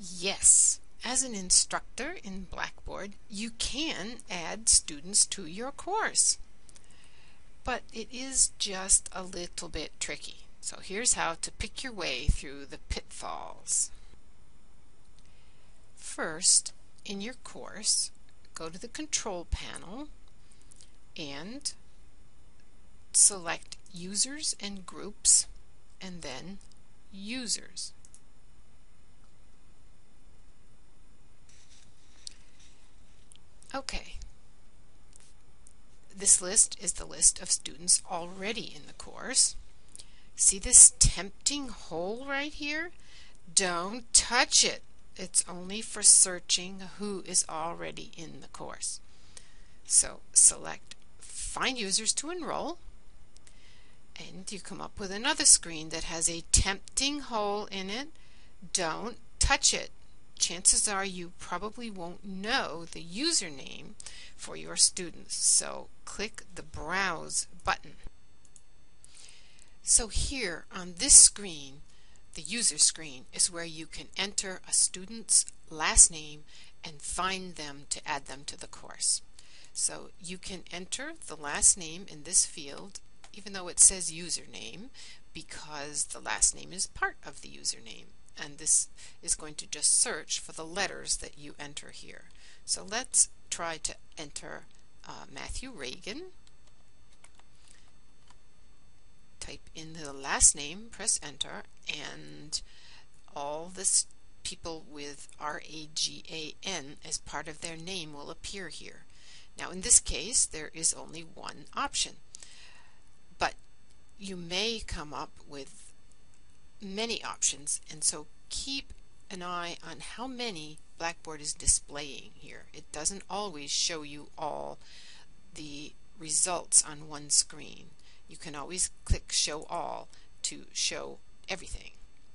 Yes, as an instructor in Blackboard, you can add students to your course, but it is just a little bit tricky. So here's how to pick your way through the pitfalls. First, in your course, go to the control panel and select Users and Groups, and then Users. Okay, this list is the list of students already in the course. See this tempting hole right here? Don't touch it. It's only for searching who is already in the course. So select Find Users to Enroll, and you come up with another screen that has a tempting hole in it. Don't touch it. Chances are you probably won't know the username for your students, so click the Browse button. So here on this screen, the user screen, is where you can enter a student's last name and find them to add them to the course. So you can enter the last name in this field even though it says username, because the last name is part of the username, and this is going to just search for the letters that you enter here. So let's try to enter Matthew Reagan. Type in the last name, press enter, and all this people with R-A-G-A-N as part of their name will appear here. Now in this case there is only one option, but you may come up with many options, and so keep an eye on how many Blackboard is displaying here. It doesn't always show you all the results on one screen. You can always click Show All to show everything.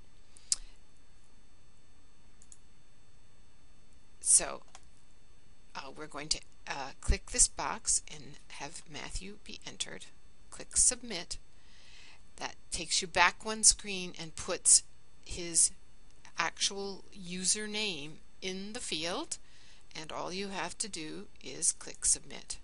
So we're going to click this box and have Matthew be entered. Click Submit. That takes you back one screen and puts his actual username in the field, and all you have to do is click Submit.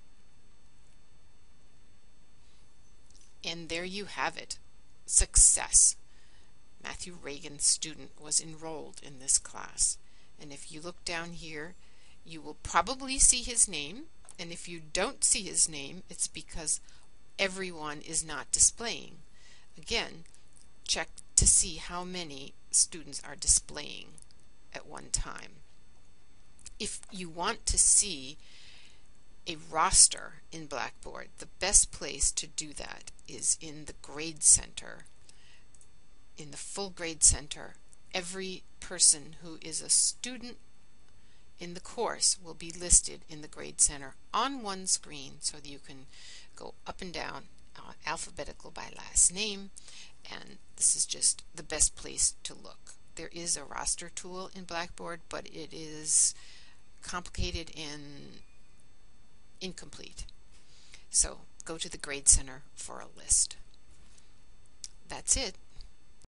And there you have it. Success. Matthew Reagan, student, was enrolled in this class. And if you look down here, you will probably see his name, and if you don't see his name, it's because everyone is not displaying. Again, check to see how many students are displaying at one time. If you want to see a roster in Blackboard, the best place to do that is in the Grade Center. In the full Grade Center, every person who is a student in the course will be listed in the Grade Center on one screen, so that you can go up and down alphabetical by last name, and this is just the best place to look. There is a roster tool in Blackboard, but it is complicated and incomplete. So go to the Grade Center for a list. That's it.